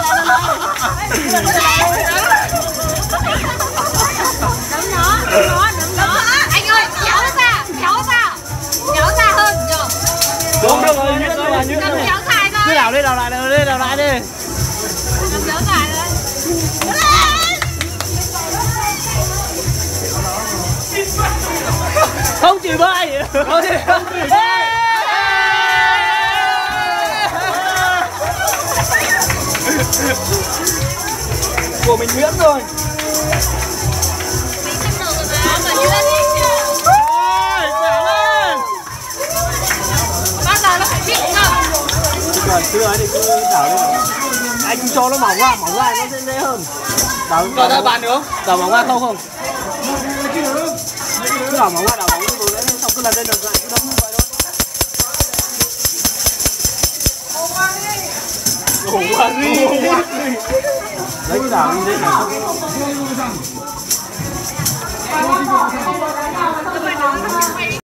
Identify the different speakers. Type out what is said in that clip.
Speaker 1: Anh ơi, kéo ra hơn nhờ.
Speaker 2: Đúng rồi, như
Speaker 1: Cầm kéo dài thôi.
Speaker 2: cứ đảo đi, đảo lại đi, đảo lại đi.
Speaker 1: Cầm kéo dài thôi.
Speaker 2: Không chỉ bơi. Không chỉ bơi. Của mình Nguyễn rồi.
Speaker 1: Mình không được rồi mà, mà như lên đi chứ.
Speaker 2: Ôi, dẻo lên.
Speaker 1: Bao giờ nó phải chịu cơ.
Speaker 2: Còn chưa ấy thì cứ đảo đi. Anh cho nó mỏng ra nó sẽ dễ hơn. Đảo ra bàn được không? Đảo mỏng ra không? Cứ đảo mỏng ra rồi đấy, xong cứ lần lên được lại cứ đấm như vậy thôi. Ủa quá đi. Lấy cái đảo đi đấy.